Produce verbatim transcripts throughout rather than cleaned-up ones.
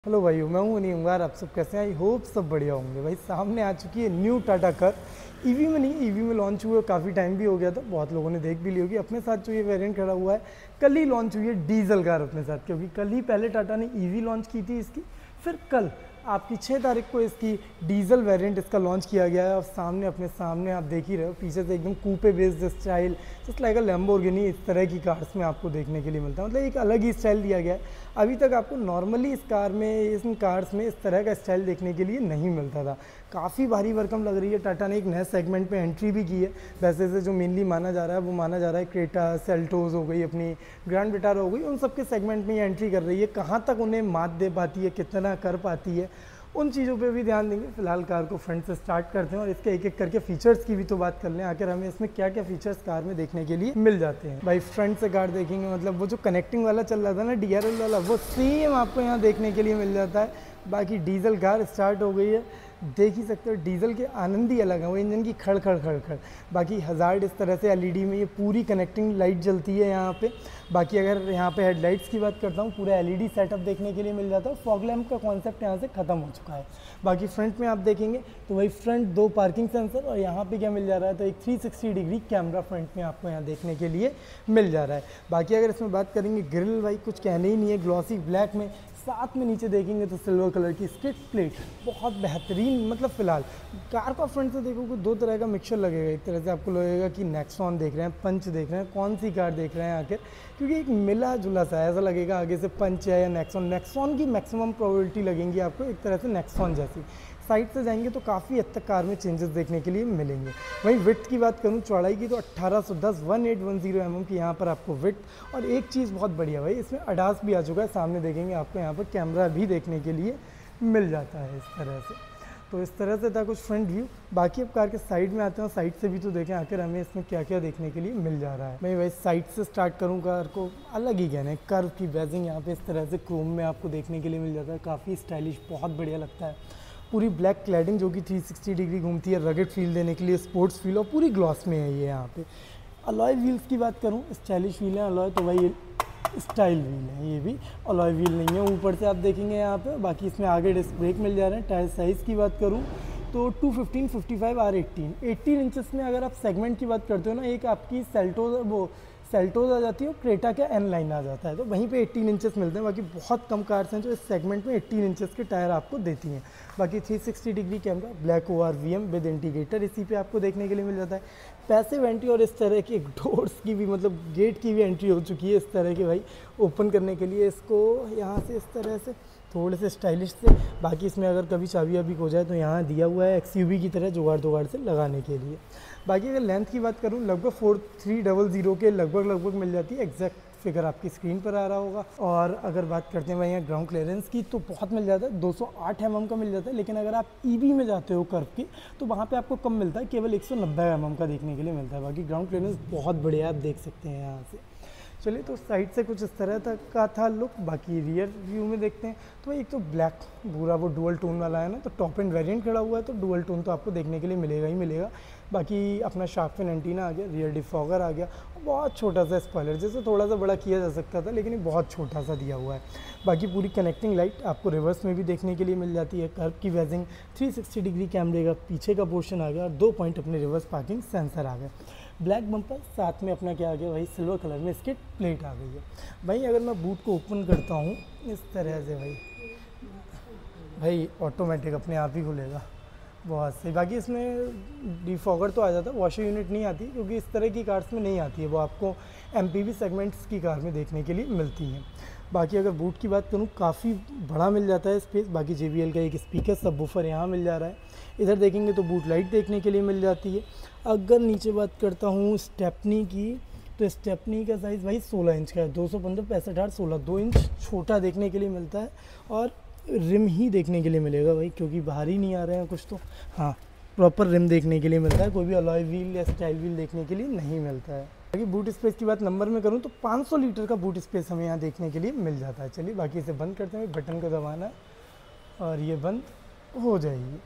Hello भाई, मैं हूँ गंगवार। आप सब कैसे हैं? आई होप सब बढ़िया होंगे। भाई सामने आ चुकी है न्यू टाटा कर्व। ईवी में नहीं, ईवी में लॉन्च हुए काफ़ी टाइम भी हो गया था, बहुत लोगों ने देख भी ली होगी। अपने साथ जो ये वेरिएंट खड़ा हुआ है, कल ही लॉन्च हुई है डीजल कार अपने साथ, क्योंकि कल ही पहले टाटा ने ईवी लॉन्च की थी इसकी, फिर कल आपकी छः तारीख को इसकी डीजल वेरिएंट इसका लॉन्च किया गया है। और सामने अपने सामने आप देख ही रहे हो, पीछे से एकदम coupe based style, just like a Lamborghini, इस तरह की कार्स में आपको देखने के लिए मिलता है। मतलब एक अलग ही स्टाइल दिया गया है। अभी तक आपको नॉर्मली इस कार में, इन कार्स में इस तरह का स्टाइल देखने के लिए नहीं मिलता था। काफ़ी भारी भरकम लग रही है। टाटा ने एक नए सेगमेंट में एंट्री भी की है। वैसे से जो मेनली माना जा रहा है वो माना जा रहा है क्रेटा, सेल्टोस हो गई, अपनी ग्रैंड विटारा हो गई, उन सब के सेगमेंट में एंट्री कर रही है। कहाँ तक उन्हें मात दे पाती है, कितना कर पाती है, उन चीज़ों पे भी ध्यान देंगे। फिलहाल कार को फ्रंट से स्टार्ट करते हैं और इसके एक एक करके फीचर्स की भी तो बात कर लें। आखिर हमें इसमें क्या क्या फीचर्स कार में देखने के लिए मिल जाते हैं। भाई फ्रंट से कार देखेंगे, मतलब वो जो कनेक्टिंग वाला चल रहा था ना, डी आर एल वाला, वो सेम आपको यहाँ देखने के लिए मिल जाता है। बाकी डीजल कार स्टार्ट हो गई है, देख ही सकते हो। डीजल के आनंद ही अलग है, वो इंजन की खड़ खड़ खड़ खड़। बाकी हज़ार्ड इस तरह से एलईडी में ये पूरी कनेक्टिंग लाइट जलती है यहाँ पे। बाकी अगर यहाँ पे हेडलाइट्स की बात करता हूँ, पूरा एलईडी सेटअप देखने के लिए मिल जाता है। फॉग लैम्प का कॉन्सेप्ट यहाँ से ख़त्म हो चुका है। बाकी फ्रंट में आप देखेंगे तो वही फ्रंट दो पार्किंग सेंसर, और यहाँ पे क्या मिल जा रहा है, तो एक three sixty degree camera front में आपको यहाँ देखने के लिए मिल जा रहा है। बाकी अगर इसमें बात करेंगे ग्रिल, भाई कुछ कहने ही नहीं है, ग्लॉसी ब्लैक में। साथ में नीचे देखेंगे तो सिल्वर कलर की स्किड प्लेट, बहुत बेहतरीन। मतलब फिलहाल कार का फ्रंट से देखोगे दो तरह का मिक्सचर लगेगा। एक तरह से आपको लगेगा कि नेक्सॉन देख रहे हैं, पंच देख रहे हैं, कौन सी कार देख रहे हैं आखिर, क्योंकि एक मिला जुला सा ऐसा लगेगा आगे से पंच है या नेक्सॉन। नेक्सॉन की मैक्सिमम प्रोबेबिलिटी लगेंगी आपको एक तरह से नेक्सॉन जैसी। साइड से जाएंगे तो काफ़ी हद तक कार में चेंजेस देखने के लिए मिलेंगे। वहीं विड्थ की बात करूं, चौड़ाई की, तो अट्ठारह सौ दस अठारह सौ दस एम एम की यहाँ पर आपको विड्थ। और एक चीज़ बहुत बढ़िया भाई, इसमें अडास भी आ चुका है। सामने देखेंगे आपको यहाँ पर कैमरा भी देखने के लिए मिल जाता है इस तरह से। तो इस तरह से था कुछ फ्रंट व्यू। बाकी अब कार के साइड में आते हैं, साइड से भी तो देखें आखिर हमें इसमें क्या क्या देखने के लिए मिल जा रहा है। मैं भाई साइड से स्टार्ट करूँ, कार को अलग ही कहना है। कर्व की बेजिंग यहाँ पे इस तरह से क्रोम में आपको देखने के लिए मिल जाता है, काफ़ी स्टाइलिश, बहुत बढ़िया लगता है। पूरी ब्लैक क्लैडिंग जो कि थ्री सिक्सटी डिग्री घूमती है, रगेड फील देने के लिए, स्पोर्ट्स फील, और पूरी ग्लॉस में है ये यहाँ पे। अलॉय व्हील्स की बात करूँ, स्टाइलिश व्हील है अलॉय, तो भाई स्टाइल व्हील है ये भी, अलॉय व्हील नहीं है। ऊपर से आप देखेंगे यहाँ पे। बाकी इसमें आगे डिस्क ब्रेक मिल जा रहे हैं। टायर साइज़ की बात करूँ तो two fifteen, fifty five, R eighteen, eighteen inches में अगर आप सेगमेंट की बात करते हो ना, एक आपकी सेल्टोस, वो सेल्टोस आ जाती है और क्रेटा का एन लाइन आ जाता है, तो वहीं पे एटीन इंचेस मिलते हैं। बाकी बहुत कम कार्स हैं जो इस सेगमेंट में एटीन इंचेस के टायर आपको देती हैं। बाकी three sixty degree camera, black O R V M with integrator इसी पे आपको देखने के लिए मिल जाता है। पैसिव एंट्री, और इस तरह की डोर्स की भी, मतलब गेट की भी एंट्री हो चुकी है इस तरह की भाई, ओपन करने के लिए इसको यहाँ से इस तरह से थोड़े से स्टाइलिश से। बाकी इसमें अगर कभी चाबी अभी हो जाए तो यहाँ दिया हुआ है एक्सयूवी की तरह जुगाड़ दुगाड़ से लगाने के लिए। बाकी अगर लेंथ की बात करूँ, लगभग फोर थ्री डबल ज़ीरो के लगभग लगभग मिल जाती है। एग्जैक्ट फिगर आपकी स्क्रीन पर आ रहा होगा। और अगर बात करते हैं भाई यहाँ ग्राउंड क्लियरेंस की, तो बहुत मिल जाता है, दो सौ आठ एम एम का मिल जाता है। लेकिन अगर आप ईवी में जाते हो कर्व की, तो वहाँ पे आपको कम मिलता है, केवल एक सौ नब्बे एम एम का देखने के लिए मिलता है। बाकी ग्राउंड क्लियरेंस बहुत बढ़िया आप देख सकते हैं यहाँ से। चलिए, तो साइड से कुछ इस तरह तक का था लुक। बाकी रियर व्यू में देखते हैं तो एक तो ब्लैक पूरा वो डुअल टोन वाला है ना, तो टॉप एंड वेरिएंट खड़ा हुआ है, तो डुअल टोन तो आपको देखने के लिए मिलेगा ही मिलेगा। बाकी अपना शार्क फिन एंटीना आ गया, रियर डिफॉगर आ गया, बहुत छोटा सा स्पॉइलर, जैसे थोड़ा सा बड़ा किया जा सकता था, लेकिन ये बहुत छोटा सा दिया हुआ है। बाकी पूरी कनेक्टिंग लाइट आपको रिवर्स में भी देखने के लिए मिल जाती है। कर्व की वेजिंग, थ्री सिक्सटी डिग्री कैमरे का पीछे का पोर्शन आ गया, और दो पॉइंट अपने रिवर्स पार्किंग सेंसर आ गए। ब्लैक बम्पर, साथ में अपना क्या आ गया भाई, सिल्वर कलर में इसकी प्लेट आ गई है। भाई अगर मैं बूट को ओपन करता हूँ इस तरह से, भाई भाई ऑटोमेटिक अपने आप ही खुलेगा, बहुत सही। बाकी इसमें डिफॉगर तो आ जाता है, वॉशर यूनिट नहीं आती, क्योंकि इस तरह की कार्स में नहीं आती है, वो आपको एमपीवी सेगमेंट्स की कार में देखने के लिए मिलती हैं। बाकी अगर बूट की बात करूँ, काफ़ी बड़ा मिल जाता है स्पेस। बाकी जे बी एल का एक स्पीकर सबवूफर यहाँ मिल जा रहा है। इधर देखेंगे तो बूट लाइट देखने के लिए मिल जाती है। अगर नीचे बात करता हूँ स्टेपनी की, तो स्टेपनी का साइज़ भाई सोलह इंच का है, दो सौ पंद्रह पैंसठ आठ सोलह, दो इंच छोटा देखने के लिए मिलता है। और रिम ही देखने के लिए मिलेगा भाई, क्योंकि बाहर ही नहीं आ रहे हैं कुछ, तो हाँ प्रॉपर रिम देखने के लिए मिलता है। कोई भी अलॉय व्हील या स्टाइल व्हील देखने के लिए नहीं मिलता है। बाकी बूट स्पेस की बात नंबर में करूँ तो पाँच सौ लीटर का बूट स्पेस हमें यहाँ देखने के लिए मिल जाता है। चलिए बाकी इसे बंद करते हैं, बटन को दबाना है और ये बंद हो जाएगी।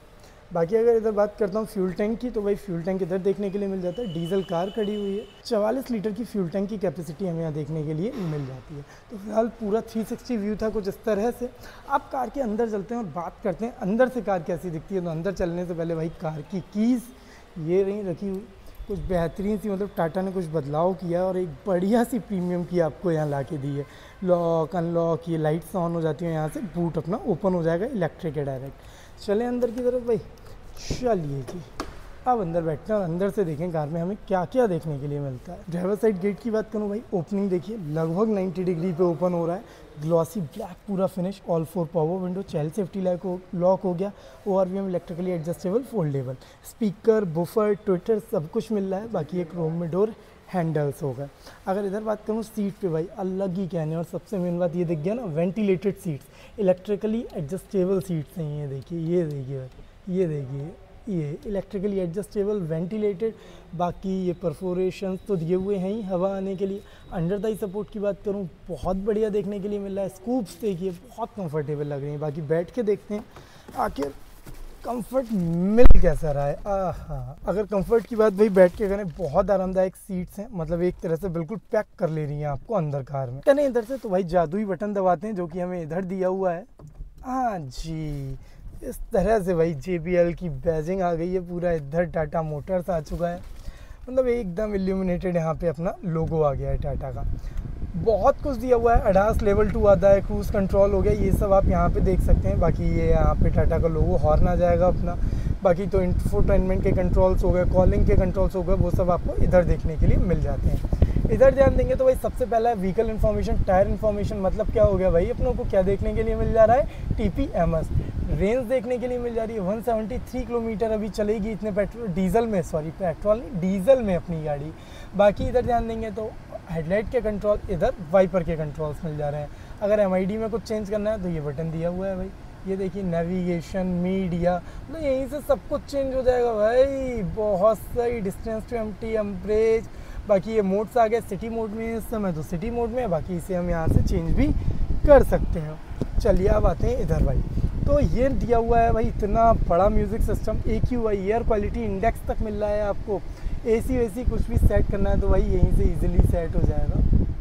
बाकी अगर इधर बात करता हूँ फ्यूल टैंक की, तो भाई फ्यूल टैंक इधर देखने के लिए मिल जाता है। डीजल कार खड़ी हुई है, चवालीस लीटर की फ्यूल टैंक की कैपेसिटी हमें यहाँ देखने के लिए मिल जाती है। तो फिलहाल पूरा थ्री सिक्सटी व्यू था कुछ इस तरह से। आप कार के अंदर चलते हैं और बात करते हैं अंदर से कार कैसी दिखती है। तो अंदर चलने से पहले भाई कार की कीज़ ये रही रखी हुई, कुछ बेहतरीन सी, मतलब टाटा ने कुछ बदलाव किया और एक बढ़िया सी प्रीमियम की आपको यहाँ ला के दी है। लॉक अनलॉक, ये लाइट्स ऑन हो जाती हैं यहाँ से, बूट अपना ओपन हो जाएगा, इलेक्ट्रिक है डायरेक्ट। चलें अंदर की तरफ भाई, चलिए जी अब अंदर बैठते हैं और अंदर से देखें कार में हमें क्या क्या देखने के लिए मिलता है। ड्राइवर साइड गेट की बात करूँ भाई, ओपनिंग देखिए लगभग नब्बे डिग्री पे ओपन हो रहा है, ग्लॉसी ब्लैक पूरा finish, all four power window, child safety lock हो लॉक हो गया, O R V M electrically adjustable foldable, speaker woofer tweeter सब कुछ मिल रहा है। बाकी एक रोम में डोर हैंडल्स हो गए। अगर इधर बात करूँ सीट पे भाई अलग ही कहने, और सबसे मेन बात ये दिख गया ना, ventilated seats, electrically adjustable seats हैं ये देखिए, ये देखिए भाई, ये देखिए ये इलेक्ट्रिकली एडजस्टेबल वेंटिलेटेड। बाकी ये परफोरेशन तो दिए हुए हैं ही हवा आने के लिए। अंडर दाई सपोर्ट की बात करूँ बहुत बढ़िया देखने के लिए मिल रहा है। स्कूप्स देखिए बहुत कंफर्टेबल लग रही हैं। बाकी बैठ के देखते हैं आखिर कंफर्ट मिल कैसा रहा है। आहा, अगर कंफर्ट की बात भाई बैठ के करें, बहुत आरामदायक सीट्स हैं, मतलब एक तरह से बिल्कुल पैक कर ले रही हैं आपको अंदर कार में। कहने इधर से तो भाई जादुई बटन दबाते हैं जो कि हमें इधर दिया हुआ है। हाँ जी, इस तरह से भाई जे बी एल की बैजिंग आ गई है, पूरा इधर टाटा मोटर्स आ चुका है, मतलब एकदम इल्यूमिनेटेड यहाँ पे अपना लोगो आ गया है टाटा का। बहुत कुछ दिया हुआ है, अडास लेवल टू आता है, क्रूज़ कंट्रोल हो गया, ये सब आप यहाँ पे देख सकते हैं। बाकी ये यहाँ पे टाटा का लोगो हॉर्न आ जाएगा अपना। बाकी तो इंफोटेनमेंट के कंट्रोल्स हो गए, कॉलिंग के कंट्रोल्स हो गए, वो सब आपको इधर देखने के लिए मिल जाते हैं। इधर ध्यान देंगे तो भाई सबसे पहला है व्हीकल इन्फॉर्मेशन, टायर इन्फॉर्मेशन। मतलब क्या हो गया भाई, अपनों को क्या देखने के लिए मिल जा रहा है, T P M S range देखने के लिए मिल जा रही है। एक सौ तिहत्तर किलोमीटर अभी चलेगी इतने पेट्रोल डीजल में, सॉरी पेट्रोल नहीं डीजल में अपनी गाड़ी। बाकी इधर ध्यान देंगे तो हेडलाइट के कंट्रोल, इधर वाइपर के कंट्रोल्स मिल जा रहे हैं। अगर एम आई डी में कुछ चेंज करना है तो ये बटन दिया हुआ है भाई, ये देखिए नेविगेशन, मीडिया, मतलब यहीं से सब कुछ चेंज हो जाएगा भाई। बहुत सही, डिस्टेंस टू एम्प्टी, एम्परेज। बाकी ये मोड्स आ गए, सिटी मोड में इस समय तो सिटी मोड में है, बाकी इसे हम यहाँ से चेंज भी कर सकते हैं। चलिए अब आते हैं इधर भाई, तो ये दिया हुआ है भाई इतना बड़ा music system, A Q I air quality index तक मिल रहा है आपको। एसी वेसी कुछ भी सेट करना है तो भाई यहीं से इजीली सेट हो जाएगा,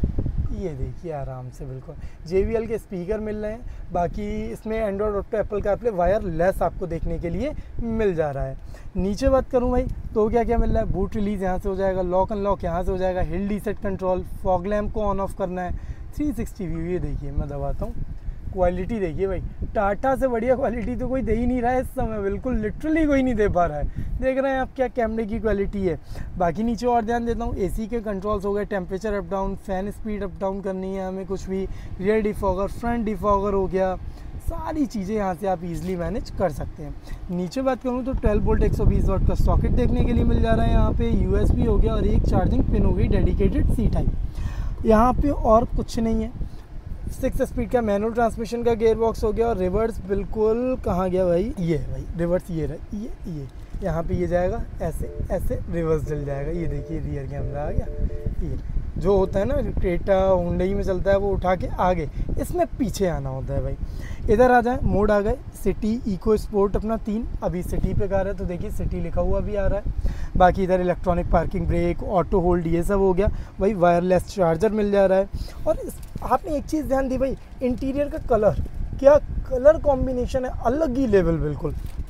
ये देखिए आराम से बिल्कुल। जे बी एल के स्पीकर मिल रहे हैं। बाकी इसमें Android auto, Apple CarPlay, wireless आपको देखने के लिए मिल जा रहा है। नीचे बात करूं भाई तो क्या क्या मिल रहा है, बूट रिलीज़ यहाँ से हो जाएगा, लॉक अनलॉक यहाँ से हो जाएगा, hill reset control, fog lamp को ऑन ऑफ करना है, थ्री सिक्सटी व्यू। ये देखिए मैं दबाता हूँ, क्वालिटी देखिए भाई, टाटा से बढ़िया क्वालिटी तो कोई दे ही नहीं रहा है इस समय, बिल्कुल लिटरली कोई नहीं दे पा रहा है। देख रहे हैं आप क्या कैमरे की क्वालिटी है। बाकी नीचे और ध्यान देता हूँ, एसी के कंट्रोल्स हो गए, temperature up down, fan speed up down करनी है हमें कुछ भी, रियर डिफॉगर, फ्रंट डिफॉगर हो गया, सारी चीज़ें यहाँ से आप इजीली मैनेज कर सकते हैं। नीचे बात करूँ तो ट्वेल्व वोल्ट एक सौ बीस वाट का सॉकेट देखने के लिए मिल जा रहा है यहाँ पे, यूएसबी हो गया और एक चार्जिंग पिन हो गई डेडिकेटेड सी टाइप। यहाँ पे और कुछ नहीं है। सिक्स स्पीड का मैनुअल ट्रांसमिशन का गियर बॉक्स हो गया और रिवर्स बिल्कुल कहाँ गया भाई, ये है भाई रिवर्स, ये रहा, ये ये यहाँ पे ये जाएगा ऐसे ऐसे रिवर्स चल जाएगा। ये देखिए रियर कैमरा आ गया, ये जो होता है ना क्रेटा हुंडई में चलता है वो उठा के आगे, इसमें पीछे आना होता है भाई। इधर आ जाए, मोड आ गए, सिटी, इको स्पोर्ट अपना तीन, अभी सिटी पे कार है तो देखिए सिटी लिखा हुआ भी आ रहा है। बाकी इधर electronic parking brake, auto hold, ये सब हो गया भाई। वायरलेस चार्जर मिल जा रहा है। और इस, आपने एक चीज़ ध्यान दी भाई, इंटीरियर का कलर, क्या कलर कॉम्बिनेशन है, अलग ही लेवल बिल्कुल।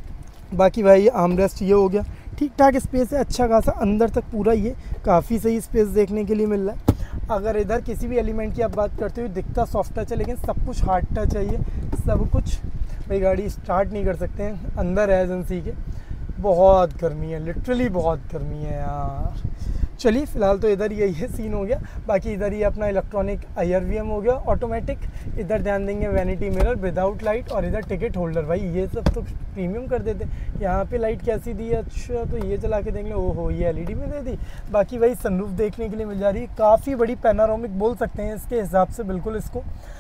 बाकी भाई आर्मरेस्ट ये हो गया, ठीक ठाक स्पेस है, अच्छा खासा अंदर तक पूरा ये काफ़ी सही स्पेस देखने के लिए मिल रहा है। अगर इधर किसी भी एलिमेंट की आप बात करते हो, दिखता सॉफ्ट टच है लेकिन सब कुछ हार्ड टच है, ये सब कुछ भाई गाड़ी स्टार्ट नहीं कर सकते हैं अंदर है एजेंसी के, बहुत गर्मी है, लिटरली बहुत गर्मी है यार। चलिए फिलहाल तो इधर ये ये सीन हो गया। बाकी इधर ही अपना electronic I R V M हो गया ऑटोमेटिक। इधर ध्यान देंगे वैनिटी मिरर विदाउट लाइट, और इधर टिकट होल्डर, भाई ये सब तो प्रीमियम कर देते। यहाँ पे लाइट कैसी दी है, अच्छा तो ये चला के देख लें, ओहो ये एल ई डी में दे दी। बाकी भाई सनरूफ देखने के लिए मिल जा रही है, काफ़ी बड़ी पैनारोमिक बोल सकते हैं इसके हिसाब से बिल्कुल इसको।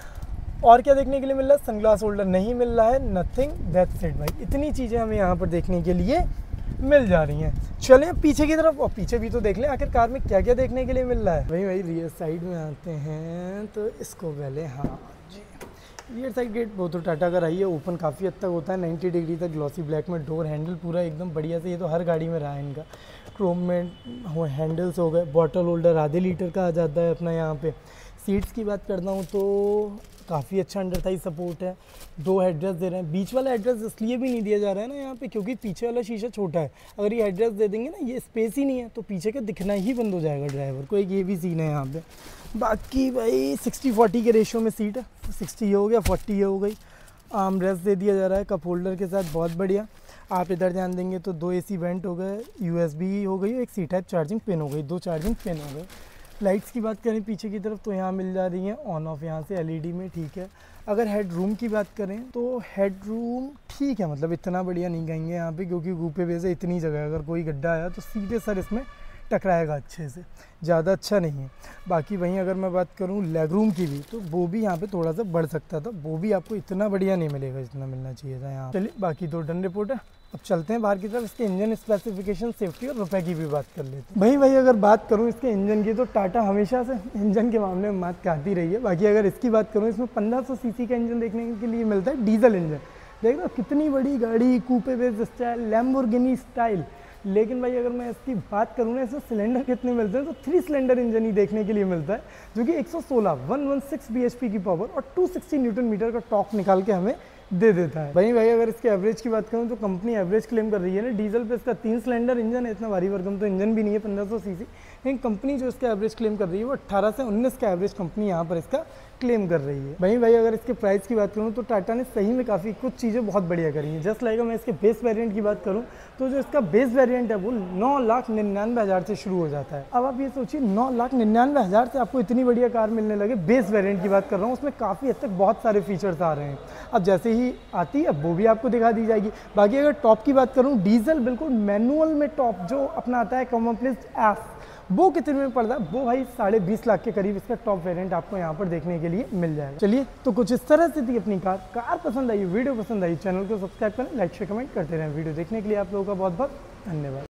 और क्या देखने के लिए मिल रहा है, सनग्लास होल्डर नहीं मिल रहा है, नथिंग दैट्स इट भाई। इतनी चीज़ें हमें यहाँ पर देखने के लिए मिल जा रही हैं। चलें पीछे की तरफ, और पीछे भी तो देख लें आखिर कार में क्या क्या देखने के लिए मिल रहा है। भाई भाई रियर साइड में आते हैं तो इसको पहले, हाँ जी रियर साइड गेट वो तो टाटा का रही है, ओपन काफ़ी हद तक होता है, नब्बे डिग्री तक ग्लॉसी ब्लैक में। डोर हैंडल पूरा एकदम बढ़िया से, ये तो हर गाड़ी में रहा है इनका। क्रोम में हो हैंडल्स हो गए, बॉटल होल्डर आधे लीटर का आ जाता है अपना यहाँ पे। सीट्स की बात करता हूँ तो काफ़ी अच्छा अंडर थाई सपोर्ट है। दो हेडरेस्ट दे रहे हैं, बीच वाला हेडरेस्ट इसलिए भी नहीं दिया जा रहा है ना यहाँ पे क्योंकि पीछे वाला शीशा छोटा है। अगर ये हेडरेस्ट दे देंगे ना, ये स्पेस ही नहीं है तो पीछे का दिखना ही बंद हो जाएगा ड्राइवर को, एक ये भी सीन है यहाँ पे। बाकी भाई सिक्सटी फोर्टी के रेशियो में सीट है, सिक्सटी ये हो गया, फोर्टी ये हो गई। आर्म रेस्ट दे दिया जा रहा है कप होल्डर के साथ, बहुत बढ़िया। आप इधर ध्यान देंगे तो दो एसी वेंट हो गए, यूएसबी हो गई, एक सी टाइप चार्जिंग पिन हो गई, दो चार्जिंग पिन हो गए। लाइट्स की बात करें पीछे की तरफ तो यहाँ मिल जा रही हैं ऑन ऑफ यहाँ से एलईडी में, ठीक है। अगर हेड रूम की बात करें तो हेड रूम ठीक है, मतलब इतना बढ़िया नहीं कहेंगे यहाँ पे क्योंकि कूपे में से इतनी जगह है, अगर कोई गड्ढा आया तो सीधे सर इसमें टकराएगा अच्छे से, ज़्यादा अच्छा नहीं है। बाकी वहीं अगर मैं बात करूँ लेग रूम की भी तो वो भी यहाँ पे थोड़ा सा बढ़ सकता था, वो भी आपको इतना बढ़िया नहीं मिलेगा जितना मिलना चाहिए था यहाँ। चलिए बाकी दो डन रिपोर्ट है, अब चलते हैं बाहर की तरफ। इसके इंजन स्पेसिफिकेशन, सेफ्टी और रुपए की भी बात कर लेते हैं। भाई भाई अगर बात करूँ इसके इंजन की तो टाटा हमेशा से इंजन के मामले में मात खाती रही है। बाकी अगर इसकी बात करूँ, इसमें पंद्रह सौ सीसी का इंजन देखने के लिए मिलता है, डीजल इंजन। देख लो कितनी बड़ी गाड़ी, coupe base style, Lamborghini style. लेकिन भाई अगर मैं इसकी बात करूँ ना, इसमें सिलेंडर कितने मिलते हैं तो थ्री सिलेंडर इंजन ही देखने के लिए मिलता है, जो कि एक सौ सोलह एक सौ सोलह बीएचपी की पावर और दो सौ साठ न्यूटन मीटर का टॉर्क निकाल के हमें दे देता है। भाई भाई अगर इसके एवरेज की बात करूँ तो कंपनी एवरेज क्लेम कर रही है ना, डीजल पे इसका तीन सिलेंडर इंजन है, इतना भारी भरकम तो इंजन भी नहीं है पंद्रह सौ सीसी, लेकिन कंपनी जो इसका एवरेज क्लेम कर रही है वो अट्ठारह से उन्नीस का एवरेज कंपनी यहाँ पर इसका क्लेम कर रही है। भाई भाई अगर इसके प्राइस की बात करूँ तो टाटा ने सही में काफ़ी कुछ चीज़ें बहुत बढ़िया करी हैं। जस्ट लाइक मैं इसके बेस वेरिएंट की बात करूँ तो जो इसका बेस वेरिएंट है वो नौ लाख निन्यानवे हज़ार से शुरू हो जाता है। अब आप ये सोचिए नौ लाख निन्यानवे हज़ार से आपको इतनी बढ़िया कार मिलने लगे, बेस वेरिएंट की बात कर रहा हूँ, उसमें काफ़ी हद तक बहुत सारे फीचर्स आ रहे हैं। अब जैसे ही आती है वो भी आपको दिखा दी जाएगी। बाकी अगर टॉप की बात करूँ, डीजल बिल्कुल मैनुअल में टॉप जो अपना आता है कॉम्प्लेक्स एफ, वो कितने में पड़ता है, वो भाई साढ़े बीस लाख के करीब इसका टॉप वेरिएंट आपको यहाँ पर देखने के लिए मिल जाएगा। चलिए तो कुछ इस तरह से थी अपनी कार। कार पसंद आई, वीडियो पसंद आई, चैनल को सब्सक्राइब करें, लाइक शेयर कमेंट करते रहें। वीडियो देखने के लिए आप लोगों का बहुत बहुत धन्यवाद।